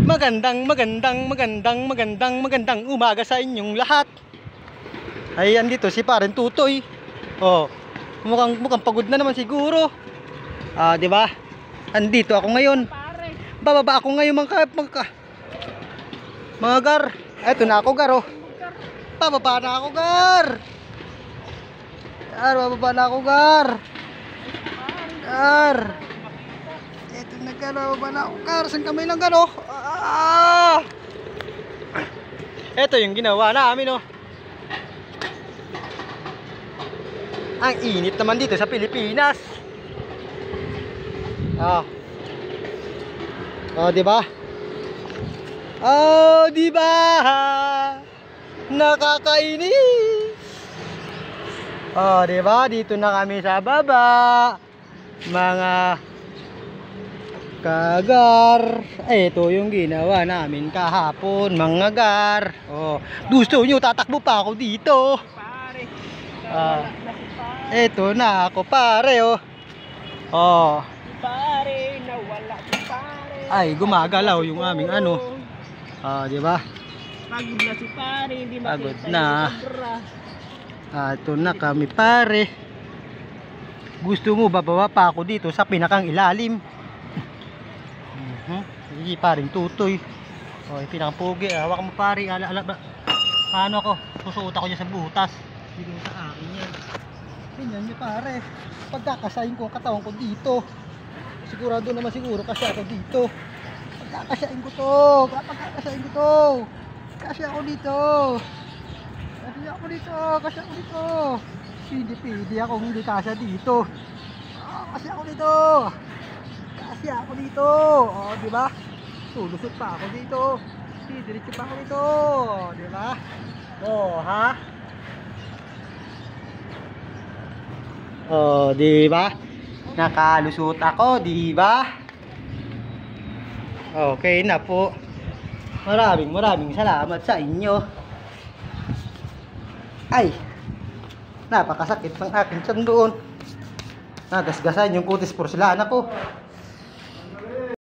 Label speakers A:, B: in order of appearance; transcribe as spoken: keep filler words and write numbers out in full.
A: Magandang, magandang, magandang, magandang, magandang umaga sa inyong lahat. Ay, andito si Paren Tutoy. Oh, mukhang mukhang pagod na naman siguro. Ah, di ba? Andito ako ngayon. Bababa ako ngayon mga mga mga gar. Eto na ako gar oh. Bababa na ako gar. Gar, bababa na ako gar. Gar. Eto na gar, bababa na ako gar. Saan kami lang gar oh. Ah! Eto yung ginawa namin oh. Ang init naman dito sa Pilipinas. Ah. Oh, di ba? Oh, di ba? Nakakainis. Oh, di ba? Dito na kami sa baba. Mga kagar. Ito yung ginawa namin kahapon, mga gar. Oh, gusto nyo tatakbo pa ako dito. Ah. Ito na ako pare oh. Oh.
B: Pare, nawala si pare.
A: Ay, gumagalaw yung aming ano. Ah, di ba?
B: Pagod na si pare, hindi
A: Pagod
B: makita
A: na.
B: yung sobra.
A: Ah, ito na kami pare. Gusto mo bababa pa ako dito sa pinakang ilalim? Mhm. Sige, paring Tutoy. Oh, yung pinakang pugi. Hawak mo pare. Ala, ala, ba? Paano ako? Susuot ako dyan sa butas. Hindi ko sa akin yan. Tingnan nyo pare. Pagkakasayin ko ang katawan ko dito. Sigurado naman siguro kasi ako dito. Pagkakasayin ko to. Pagkakasayin ko to. Kasi ako dito. Kasi ako dito. Kasi ako dito. Hindi pwede akong hindi kasya dito. Oh, kasi ako dito. Kasi ako dito. Oh, di ba? Sulusot pa ako dito. Diretso pa ako dito. Di ba? Oh, ha? Oh, di ba? Nakalusot ako, di ba? Okay na po. Maraming maraming salamat sa inyo. Ay, napakasakit ng aking tiyan doon. Nagasgasan yung kutis porselana ko.